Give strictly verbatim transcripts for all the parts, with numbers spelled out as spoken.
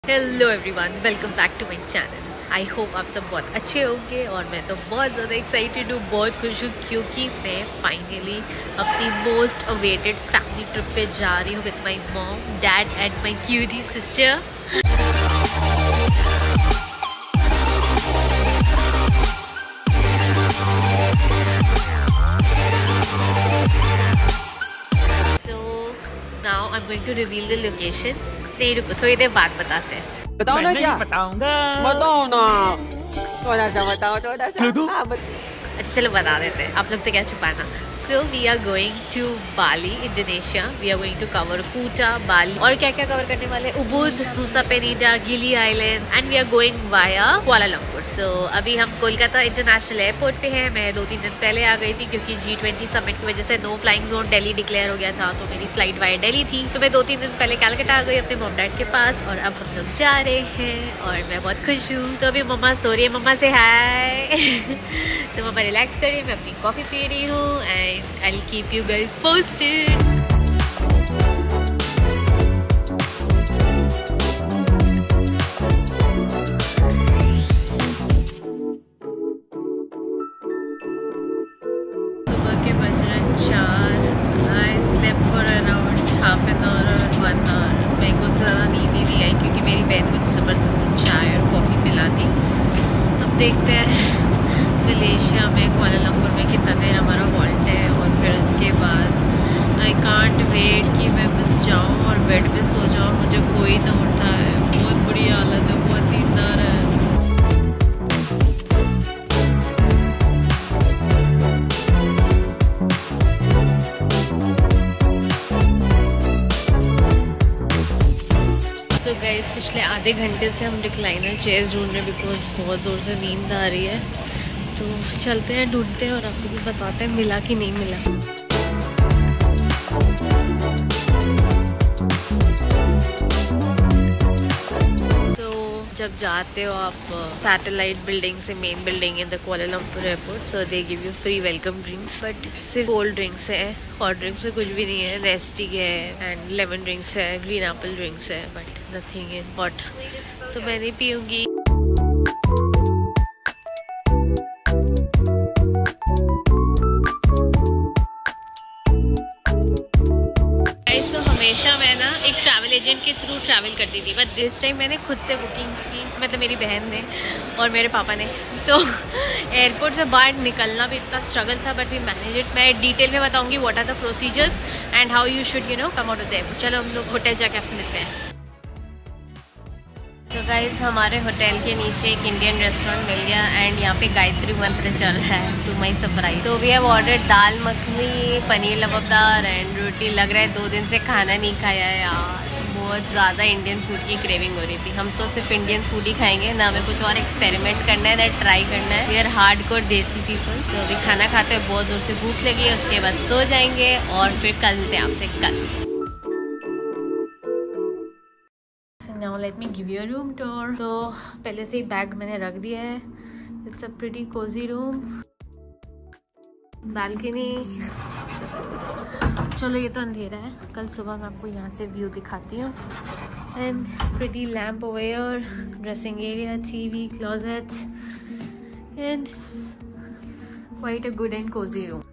Hello everyone, welcome back to my channel. I hope आप सब बहुत अच्छे होंगे और मैं तो बहुत ज़्यादा एक्साइटेड हूँ, बहुत खुश हूँ क्योंकि मैं फाइनली अपनी मोस्ट अवेटेड फैमिली ट्रिप पे जा रही हूँ with my mom, dad and my cutie sister. So now I'm going to reveal the location. नहीं रुको, थोड़ी देर बाद बताते हैं। बताओ ना क्या बताऊंगा। बताओ ना थोड़ा सा बताओ थोड़ा सा हाँ, बत... अच्छा चलो बता देते हैं, आप लोग से क्या छुपाना। So we are going to Bali, Indonesia. We are going to cover Kuta, Bali और क्या क्या कवर करने वाले, Ubud, Nusa Penida, Gili island and we are going via Kuala Lumpur. So अभी हम कोलकाता इंटरनेशनल एयरपोर्ट पे हैं। मैं दो तीन दिन पहले आ गई थी क्योंकि जी ट्वेंटी समिट की वजह से no flying zone Delhi declare हो गया था, तो मेरी फ्लाइट वाया दिल्ली थी। तो मैं दो तीन दिन पहले कैलकाटा आ गई अपने मॉम डैड के पास और अब हम लोग जा रहे हैं और मैं बहुत खुश हूँ। तो अभी मम्मा सो रही है, मम्मा से हाय। तो मम्मा रिलैक्स कर रही है, मैं अपनी कॉफ़ी पी रही हूँ and I will keep you guys posted. चार I slept for around half an hour और वन आवर। मेरे को ज़्यादा नींद ही नहीं आई क्योंकि मेरी बहन मुझे ज़बरदस्ती चाय और कॉफ़ी पिला दी। अब देखते हैं मलेशिया में कुआलालंपुर में कितना देर हमारा हॉल्ट है और फिर उसके बाद आई कांट वेट कि मैं बस जाऊँ और बेड पे सो जाऊँ, मुझे कोई ना उठाए। बहुत बुरी हालत है, बहुत नींद आ रहा है। तो गाइस पिछले आधे घंटे से हम रिक्लाइनर चेयर्स ढूंढ रहे हैं बिकॉज बहुत ज़ोर से नींद आ रही है। तो चलते हैं, ढूंढते हैं और आपको भी बताते हैं मिला कि नहीं मिला। तो जब जाते हो आप सैटेलाइट बिल्डिंग से main building in the Kuala Lumpur airport, so they give you free welcome drinks, but सिर्फ कोल्ड ड्रिंक्स है, हॉट ड्रिंक्स में कुछ भी नहीं है। नेस्टी है एंड लेमन ड्रिंक्स है, ग्रीन एप्पल ड्रिंक्स है, बट नथिंग इज हॉट, तो मैं नहीं पीऊँगी। हमेशा मैं ना एक ट्रैवल एजेंट के थ्रू ट्रैवल करती थी, बट दिस टाइम मैंने खुद से बुकिंग्स की, मतलब मेरी बहन ने और मेरे पापा ने। तो एयरपोर्ट से बाहर निकलना भी इतना स्ट्रगल था, बट वी मैनेज इट। मैं डिटेल में बताऊंगी what are the procedures and how you should you know come out of there. चलो हम लोग होटल जाके आपसे मिलते हैं। तो गाइस हमारे होटल के नीचे एक इंडियन रेस्टोरेंट मिल गया एंड यहाँ पे गायत्री मंत्र चल रहा है टू माई सरप्राइज। तो we have order dal makhani, paneer lababdar and roti. लग रहा है दो दिन से खाना नहीं खाया है यार, बहुत ज़्यादा इंडियन फूड की क्रेविंग हो रही थी। हम तो सिर्फ इंडियन फूड ही खाएंगे ना, हमें कुछ और एक्सपेरिमेंट करना है ना ट्राई करना है। We are hard core desi people. तो अभी खाना खाते हुए बहुत ज़ोर से भूख लगी है, उसके बाद सो जाएंगे और फिर कल मिलते हैं आपसे कल। Now let me give you a room tour. तो पहले से ही बैग मैंने रख दिया है। It's a pretty cozy room. Balcony. चलो ये तो अंधेरा है, कल सुबह मैं आपको यहाँ से व्यू दिखाती हूँ। And pretty lamp over here, dressing area, T V, closets, and quite a good and cozy room.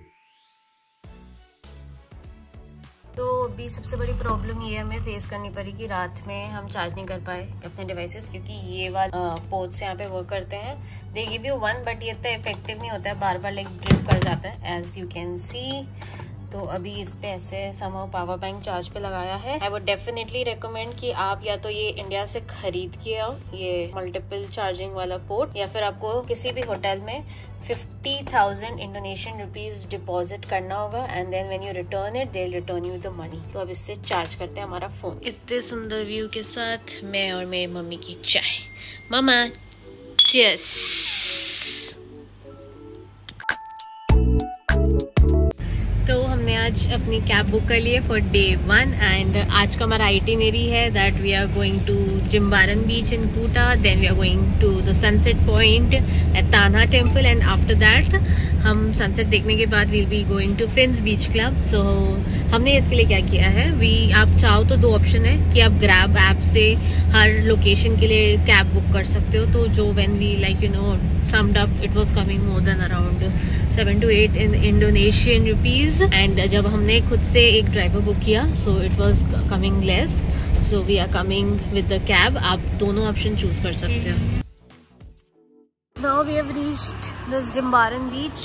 तो अभी सबसे बड़ी प्रॉब्लम ये हमें फेस करनी पड़ी कि रात में हम चार्ज नहीं कर पाए अपने डिवाइसेस, क्योंकि ये वाला पोर्ट्स यहाँ पे वर्क करते हैं। They give you one, but ये इतना इफेक्टिव नहीं होता है, बार बार लाइक ड्रिप कर जाता है एज यू कैन सी। तो अभी इस पे ऐसे समहाउ पावर बैंक चार्ज पे लगाया है। आई वुड डेफिनेटली रिकमेंड कि आप या तो ये इंडिया से खरीद के आओ ये मल्टीपल चार्जिंग वाला पोर्ट, या फिर आपको किसी भी होटल में fifty thousand Indonesian rupees deposit करना होगा and then when you return it they will return you the money. तो अब इससे चार्ज करते हैं हमारा फोन। इतने सुंदर व्यू के साथ मैं और मेरी मम्मी की चाय। Mama cheers. तो हमने आज आज अपनी कैब बुक कर ली है फॉर डे वन एंड आज का हमारा आइटिनरी है that we are going to Jimbaran beach in Kuta, then we are going to the sunset point at Tanah temple and after that हम सनसेट देखने के बाद will be going to Finns beach club. So हमने इसके लिए क्या किया है, वी आप चाहो तो दो ऑप्शन है कि आप ग्रैब ऐप से हर लोकेशन के लिए कैब बुक कर सकते हो। तो जो when we like you know summed up it was coming more then around seven to eight in Indonesian rupees and जब हमने खुद से एक ड्राइवर बुक किया so it was coming less, so we are coming with the cab. आप दोनों option choose कर सकते हो। Now we have reached this Jimbaran beach.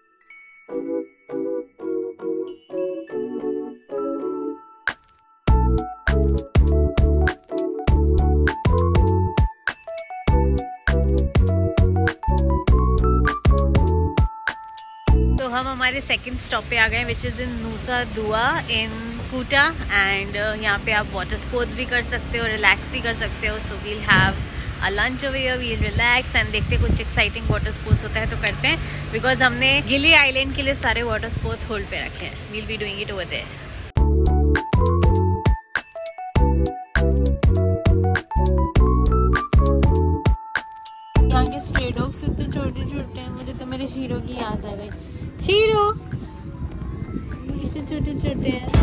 तो हम हमारे सेकंड स्टॉप पे आ गए विच इज़ इन नूसा दुआ इन कूटा एंड यहाँ पे आप वाटर स्पोर्ट्स भी कर सकते हो, रिलैक्स भी कर सकते हो। So we'll have a lunch over here, we'll relax and देखते कुछ एक्साइटिंग वाटर स्पोर्ट्स होता है तो करते हैं बिकॉज हमने गिली आइलैंड के लिए सारे वाटर स्पोर्ट्स होल्ड पे रखे हैं। We'll be doing it over there. यहाँ के स्ट्रे डॉग्स इतने छोटे छोटे हैं, मुझे तो मेरे शीरो की याद आ गई। शीरो इतने छोटे छोटे हैं।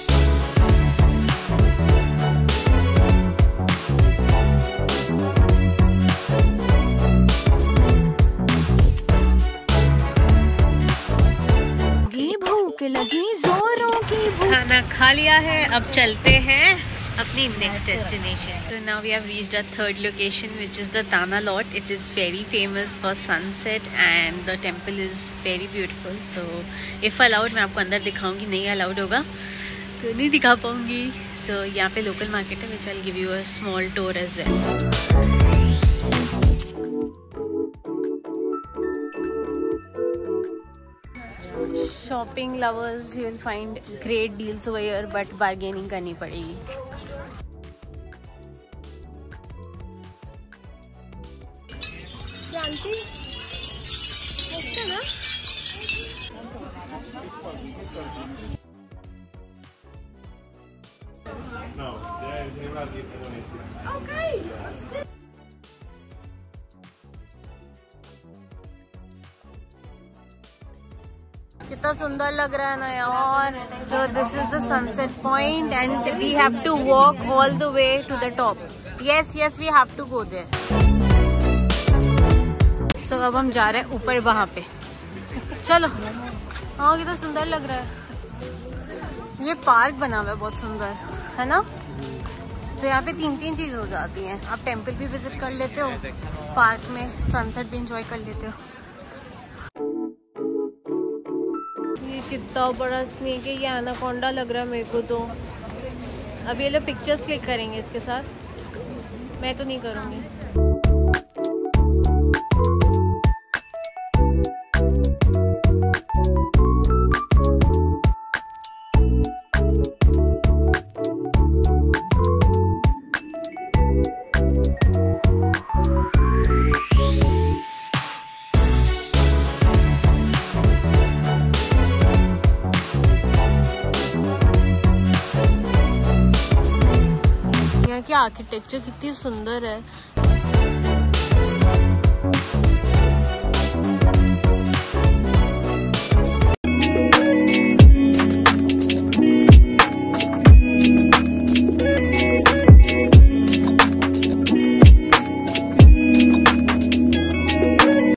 लगी जोरों की भूख। खाना खा लिया है, अब चलते हैं अपनी next destination. So now we have reached our third location which is the Tanah Lot. It is very famous for sunset and the temple is very beautiful. So if allowed मैं आपको अंदर दिखाऊंगी, नहीं allowed होगा तो नहीं दिखा पाऊंगी। So यहाँ पे लोकल मार्केट है which I'll give you a small tour as well. Shopping lovers you will find great deals over here but bargaining करनी पड़ेगी। जानती अच्छा ना No, they're never in Indonesia. Okay. कितना सुंदर लग रहा है ना यार। जो this is the sunset point and we have to walk all the way to the top. Yes yes we have to go there. So अब हम जा रहे हैं ऊपर वहां पे। चलो। हाँ कितना सुंदर लग रहा है। ये पार्क बना हुआ है बहुत सुंदर है ना। तो यहाँ पे तीन तीन चीज हो जाती हैं, आप टेम्पल भी विजिट कर लेते हो, पार्क में सनसेट भी इंजॉय कर लेते हो। कितना बड़ा स्नेक है, ये एनाकोंडा लग रहा है मेरे को। तो अब ये लोग पिक्चर्स क्लिक करेंगे इसके साथ, मैं तो नहीं करूँगी। आर्किटेक्चर कितनी सुंदर है